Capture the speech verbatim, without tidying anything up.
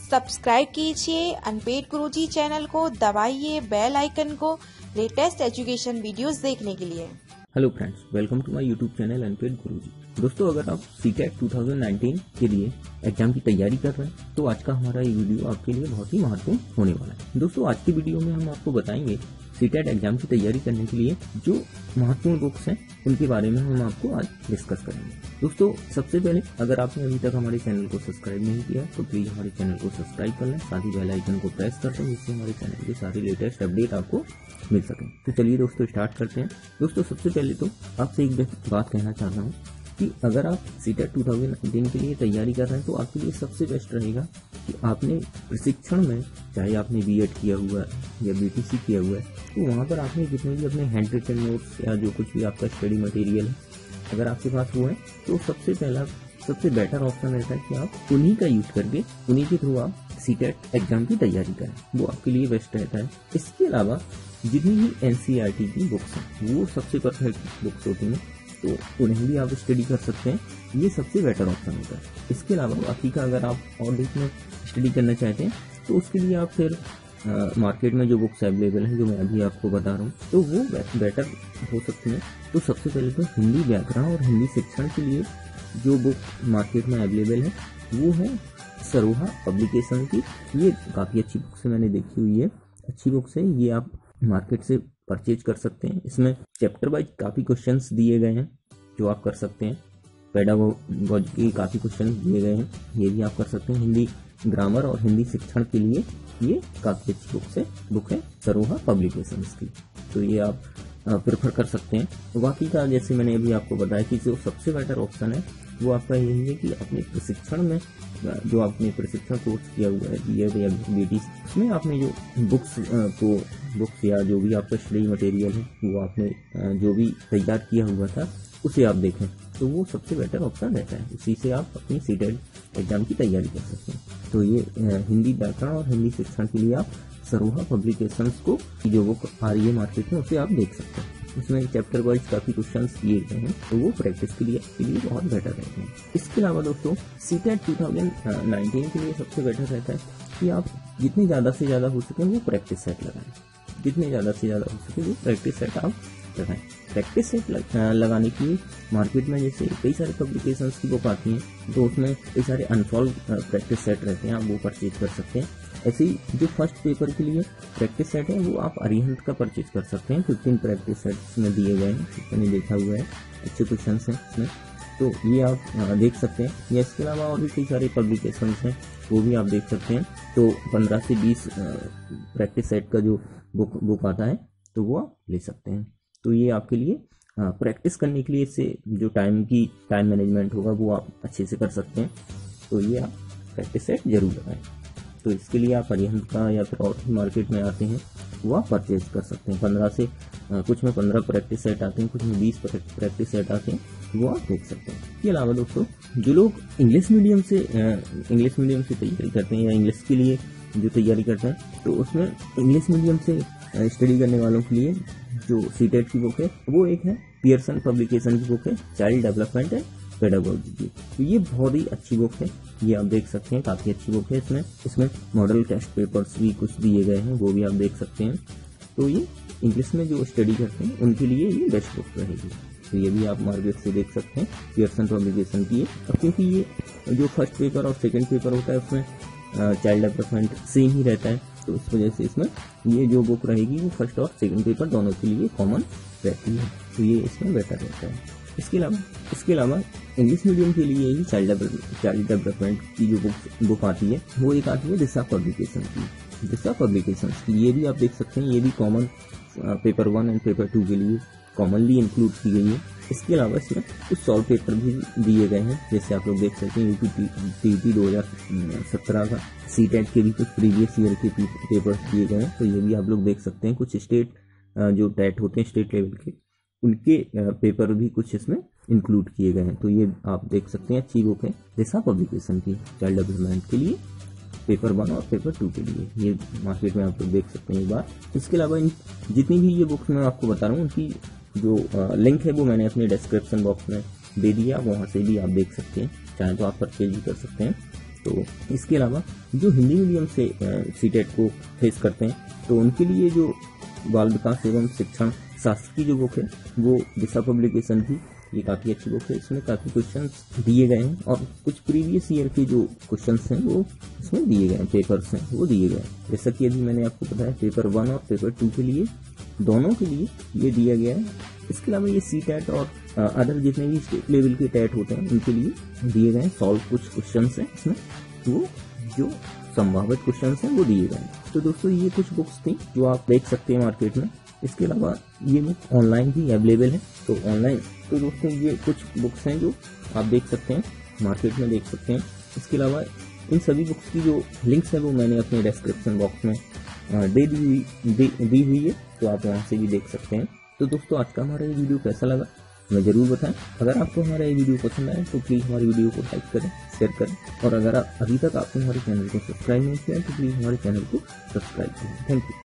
Subscribe कीजिए unpaid गुरुजी channel को, दबाइए बेल आइकन को लेटेस्ट एजुकेशन वीडियोस देखने के लिए। Hello friends, welcome to my YouTube channel unpaid Guruji. दोस्तों, अगर आप सीटेट टू थाउजेंड नाइनटीन के लिए एग्जाम की तैयारी कर रहे हैं तो आज का हमारा ये वीडियो आपके लिए बहुत ही महत्वपूर्ण होने वाला है। दोस्तों, आज की वीडियो में हम आपको बताएंगे सीटेट एग्जाम की तैयारी करने के लिए जो महत्वपूर्ण बुक्स हैं उनके बारे में हम आपको आज डिस्कस करेंगे। दोस्तों, सबसे पहले अगर आपने अभी तक हमारे चैनल को सब्सक्राइब नहीं किया तो प्लीज हमारे चैनल को सब्सक्राइब कर लें, साथ ही बेल आइकन को प्रेस कर दें जिससे हमारे चैनल के सारे लेटेस्ट अपडेट आपको मिल सके। तो चलिए दोस्तों स्टार्ट करते हैं। दोस्तों, सबसे पहले तो आपसे एक बात कहना चाहता हूँ कि अगर आप सीटेट टू थाउजेंड नाइनटीन के लिए तैयारी कर रहे हैं तो आपके लिए सबसे बेस्ट रहेगा कि आपने प्रशिक्षण में, चाहे आपने बीएड किया हुआ है या बीटीसी किया हुआ है, तो वहाँ पर आपने जितने भी अपने हैंड रिटन नोट्स या जो कुछ भी आपका स्टडी मटेरियल है अगर आपके पास वो है तो सबसे पहला सबसे बेटर ऑप्शन रहता है कि आप उन्हीं का यूज करके उन्हीं के थ्रू आप सीटेट एग्जाम की तैयारी करें, वो आपके लिए बेस्ट रहता है। इसके अलावा जितनी भी एनसीईआरटी की बुक्स हैं वो सबसे परफेक्ट बुक्स होती हैं, तो उन्हें भी आप स्टडी कर सकते हैं, ये सबसे बेटर ऑप्शन होता है। इसके अलावा बाकी का अगर आप और डीप में स्टडी करना चाहते हैं तो उसके लिए आप फिर आ, मार्केट में जो बुक्स अवेलेबल हैं जो मैं अभी आपको बता रहा हूँ तो वो बेटर हो सकती हैं। तो सबसे पहले तो हिंदी व्याकरण और हिंदी शिक्षण के लिए जो बुक मार्केट में अवेलेबल है वो है सरोहा पब्लिकेशन की। ये काफ़ी अच्छी बुक्स है, मैंने देखी हुई है, अच्छी बुक्स है, ये आप मार्केट से परचेज कर सकते हैं। इसमें चैप्टर वाइज काफ़ी क्वेश्चंस दिए गए हैं जो आप कर सकते हैं, पेडागोजी के काफ़ी क्वेश्चंस दिए गए हैं, ये भी आप कर सकते हैं। हिंदी ग्रामर और हिंदी शिक्षण के लिए ये काफ़ी अच्छी बुक है बुक है सरोहा पब्लिकेशंस की, तो ये आप प्रेफर कर सकते हैं। बाकी का जैसे मैंने अभी आपको बताया कि जो सबसे बेटर ऑप्शन है वो आपका यही है कि अपने प्रशिक्षण में जो आपने प्रशिक्षण कोर्स किया हुआ है बीएड या बीटी, उसमें आपने जो बुक्स को बुक्स या जो भी आपका स्टडी मटेरियल है वो आपने जो भी तैयार किया हुआ था उसे आप देखें, तो वो सबसे बेटर ऑप्शन रहता है। उसी से आप अपनी सीटेट एग्जाम की तैयारी कर सकते हैं। तो ये हिंदी व्याकरण और हिंदी शिक्षण के लिए आप सरोहा पब्लिकेशंस को जो बुक आ रही है मार्केट में उसे आप देख सकते हैं। उसमें चैप्टर वाइज काफ़ी क्वेश्चंस दिए गए हैं, तो वो प्रैक्टिस के लिए के लिए बहुत बेटर रहते हैं। इसके अलावा दोस्तों सीटेट टू थाउजेंड नाइनटीन के लिए सबसे बेटर रहता है कि आप जितनी ज़्यादा से ज़्यादा हो सके वो प्रैक्टिस सेट लगाएं, जितने ज़्यादा से ज़्यादा हो सके वो प्रैक्टिस सेट आप लगाएं। प्रैक्टिस सेट लग, लगाने के लिए मार्केट में जैसे कई सारे पब्लिकेशंस की बुक आती हैं तो उसमें कई सारे अनसॉल्व प्रैक्टिस सेट रहते हैं, आप वो परचेज कर सकते हैं। ऐसे ही जो फर्स्ट पेपर के लिए प्रैक्टिस सेट है वो आप अरिहंत का परचेज कर सकते हैं, फिफ्टीन प्रैक्टिस सेट्स में दिए गए हैं, मैंने देखा हुआ है, अच्छे क्वेश्चन हैं इसमें, तो ये आप देख सकते हैं। या इसके अलावा और भी कई सारे पब्लिकेशन हैं वो भी आप देख सकते हैं। तो पंद्रह से बीस प्रैक्टिस सेट का जो बुक बुक आता है तो वो आप ले सकते हैं। तो ये आपके लिए प्रैक्टिस करने के लिए इससे जो टाइम की टाइम मैनेजमेंट होगा वो आप अच्छे से कर सकते हैं, तो ये आप प्रैक्टिस सेट जरूर लगाएं। तो इसके लिए आप अरिहंत का या फिर और मार्केट में आते हैं वो आप परचेज कर सकते हैं। पंद्रह से आ, कुछ में पंद्रह प्रैक्टिस सेट आते हैं, कुछ में बीस प्रैक्टिस सेट आते हैं, वो आप देख सकते हैं। इसके अलावा दोस्तों जो लोग इंग्लिश मीडियम से इंग्लिश मीडियम से तैयारी करते हैं या इंग्लिश के लिए जो तैयारी करते हैं तो उसमें इंग्लिश मीडियम से स्टडी करने वालों के लिए जो सीटेट की बुक है वो एक है पियर्सन पब्लिकेशन की बुक है चाइल्ड डेवलपमेंट एंड पेडागोजी की। तो ये बहुत ही अच्छी बुक है, ये आप देख सकते हैं, काफ़ी अच्छी बुक है। इसमें इसमें मॉडल टेस्ट पेपर्स भी कुछ दिए गए हैं, वो भी आप देख सकते हैं। तो ये इंग्लिश में जो स्टडी करते हैं उनके लिए ये बेस्ट बुक रहेगी, तो ये भी आप मार्केट से देख सकते हैं, पियर्सन पब्लिकेशन की है। क्योंकि ये जो फर्स्ट पेपर और सेकेंड पेपर होता है उसमें चाइल्ड डेवलपमेंट सेम ही रहता है, तो इस वजह से इसमें ये जो बुक रहेगी वो फर्स्ट और सेकंड पेपर दोनों के लिए कॉमन रहती है, तो ये इसमें बेटर रहता है। इसके अलावा इसके अलावा इंग्लिश मीडियम के लिए ही चाइल्ड चाइल्ड डेवलपमेंट की जो बुक बुक आती है वो एक आती है दिशा पब्लिकेशन की दिशा पब्लिकेशन की ये भी आप देख सकते हैं, ये भी common paper one and paper two के लिए कॉमनली इंक्लूड की गई है। इसके अलावा इसमें कुछ सॉल्व पेपर भी दिए गए हैं, जैसे आप लोग देख सकते हैं यूपी टीईटी दो हज़ार सत्रह का सीटेट के भी कुछ प्रीवियस ईयर के पेपर्स दिए गए हैं, तो ये भी आप लोग देख सकते हैं। कुछ स्टेट जो टेट होते हैं स्टेट लेवल के उनके पेपर भी कुछ इसमें इंक्लूड किए गए हैं, तो ये आप देख सकते हैं, अच्छी बुक है दिशा पब्लिकेशन की चाइल्ड डेवलपमेंट के लिए पेपर वन और पेपर टू के लिए, ये मार्केट में आप लोग देख सकते हैं एक बार। इसके अलावा इन जितनी भी ये बुक्स मैं आपको बता रहा हूँ उनकी जो लिंक है वो मैंने अपने डिस्क्रिप्शन बॉक्स में दे दिया, वहाँ से भी आप देख सकते हैं, चाहे तो आप परचेज भी कर सकते हैं। तो इसके अलावा जो हिंदी मीडियम से सीटेट को फेस करते हैं तो उनके लिए जो बाल विकास एवं शिक्षण शास्त्र की जो बुक है वो दिशा पब्लिकेशन की ये काफ़ी अच्छी बुक है। इसमें काफ़ी क्वेश्चंस दिए गए हैं और कुछ प्रीवियस ईयर के जो क्वेश्चंस हैं वो इसमें दिए गए हैं, पेपर्स हैं वो दिए गए हैं। जैसा कि अभी मैंने आपको बताया पेपर वन और पेपर टू के लिए दोनों के लिए ये दिया गया है। इसके अलावा ये सी टैट और अदर जितने भी स्टेट लेवल के टैट होते हैं उनके लिए दिए गए हैं सॉल्व कुछ क्वेश्चंस हैं इसमें, वो जो संभावित क्वेश्चंस हैं वो दिए गए हैं। तो दोस्तों ये कुछ बुक्स थी जो आप देख सकते हैं मार्केट में। इसके अलावा ये बुक ऑनलाइन भी अवेलेबल है, तो ऑनलाइन तो दोस्तों ये कुछ बुक्स हैं जो आप देख सकते हैं मार्केट में देख सकते हैं। इसके अलावा इन सभी बुक्स की जो लिंक्स है वो मैंने अपने डिस्क्रिप्शन बॉक्स में दे दी हुई दे, दी हुई है, तो आप वहाँ से भी देख सकते हैं। तो दोस्तों आज का हमारा ये वीडियो कैसा लगा हमें ज़रूर बताएं। अगर आपको हमारा ये वीडियो पसंद आए तो प्लीज़ हमारी वीडियो को लाइक करें, शेयर करें, और अगर आप अभी तक आपने हमारे चैनल को सब्सक्राइब नहीं किया तो प्लीज़ हमारे चैनल को सब्सक्राइब करें। Thank you.